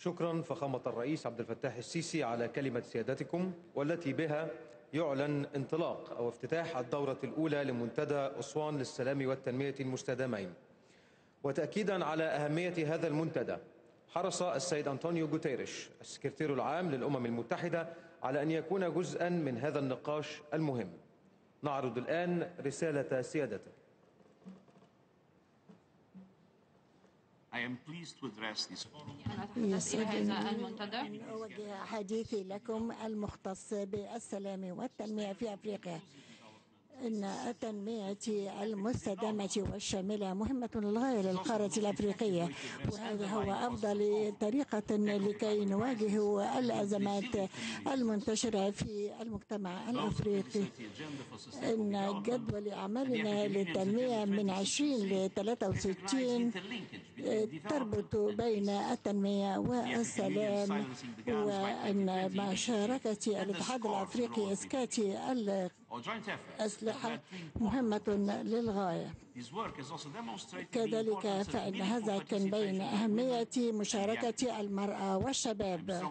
شكرا فخامة الرئيس عبد الفتاح السيسي على كلمة سيادتكم، والتي بها يعلن انطلاق أو افتتاح الدورة الأولى لمنتدى أسوان للسلام والتنمية المستدامين. وتأكيدا على أهمية هذا المنتدى، حرص السيد أنطونيو غوتيريش السكرتير العام للأمم المتحدة على أن يكون جزءا من هذا النقاش المهم. نعرض الآن رسالة سيادته. يسعدني أن أوجه حديثي لكم المختص بالسلام والتنمية في أفريقيا. إن التنمية المستدامة والشاملة مهمة للغاية للقارة الأفريقية، وهذا هو أفضل طريقة لكي نواجه الأزمات المنتشرة في المجتمع الأفريقي. إن جدول أعمالنا للتنمية من 20 ل 63 تربط بين التنمية والسلام، وأن مشاركة الاتحاد الأفريقي إسكاتي الأسلحة مهمة للغاية. كذلك فإن هذا كان بين أهمية مشاركة المرأة والشباب.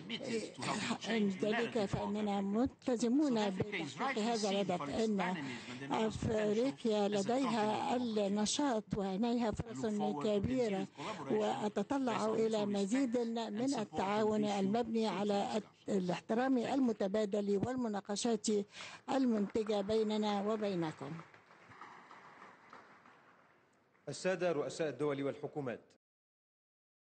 ذلك فإننا ملتزمون بتحقيق هذا الهدف. إن أفريقيا لديها النشاط ولديها فرص كبيرة، وأتطلع إلى مزيد من التعاون المبني على الاحترام المتبادل والمناقشات المنتجة بيننا وبينكم. السادة رؤساء الدول والحكومات،